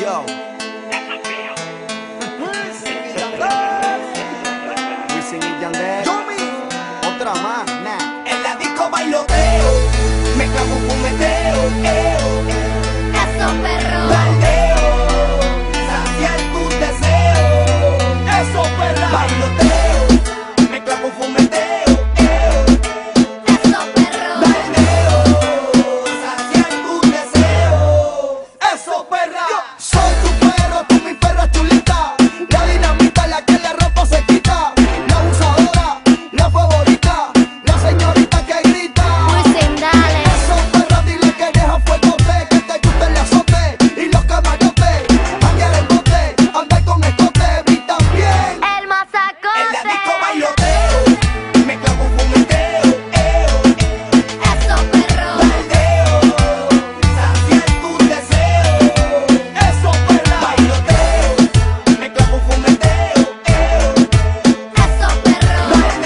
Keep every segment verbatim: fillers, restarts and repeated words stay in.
Yo. Wisin y Yandel. Otra más, nah. En la disco bailoteo, me clavo un fumeteo, eo, Eso, perro. baldeo, saciar tus deseos, eso perra. Bailoteo, me clavo un fumeteo, eo, Eso, perro. baldeo, saciar tus deseos, eso perra. Soy tu perro, tú mi perra chulita. La dinamita, la que la ropa se quita. La abusadora, la favorita. La señorita que grita. Wisin, dale. Eso perra, dile que deja fuegote. Que te guste el azote y los camarotes. Janguear el bote, andar con escote. Vi también. El En la disco masacote. bailoteo, me clavo un fumeteo, eo, Eso, perro. baldeo, saciar tus deseos, eso perra. Bailoteo, me clavo un fumeteo, eo, Eso, perro.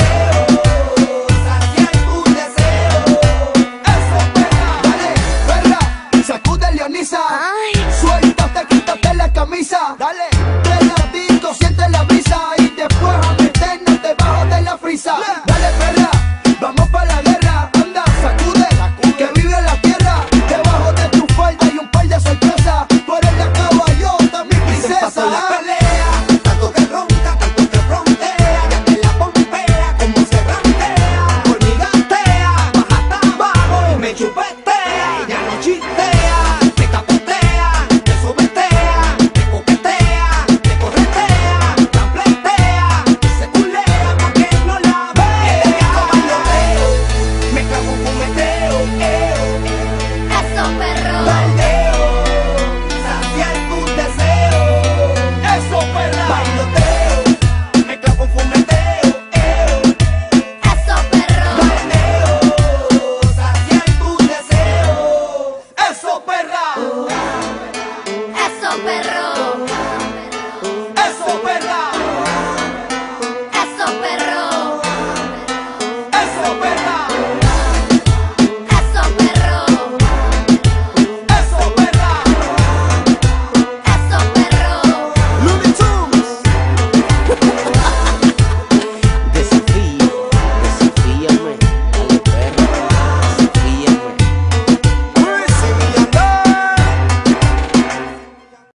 baldeo, saciar tus deseos, eso perra. Dale, perra, sacude Leonisa. Ay. Suéltate, quítate la camisa. Dale, peladito, siente la brisa. Y después a meternos debajo de la frisa. Dale, perra, vamos pa' la guerra. Anda, sacude, que vive la tierra. Debajo de tu falda hay un par de sorpresas. Tú eres la caballota, mi princesa. En la pelea, tanto que ronca, tanto que frontea, ya te la pompea, como se rantea, por mi gatea, baja hasta abajo y me chupetea, y ya no chistea, te capotea, te sometea, te coquetea, te corretea, tampletea, y se culea pa' que no la vea. En el disco bailoteo, me clavo un fumeteo, eo, Eso, perro. baldeo, saciar tus deseos, eso perra. Bailoteo, me clavo un fumeteo, eo, Eso, perro. baldeo, saciar tus deseos, eso perra. Eso, perro. Eso perra, Eso, perro. eso perra.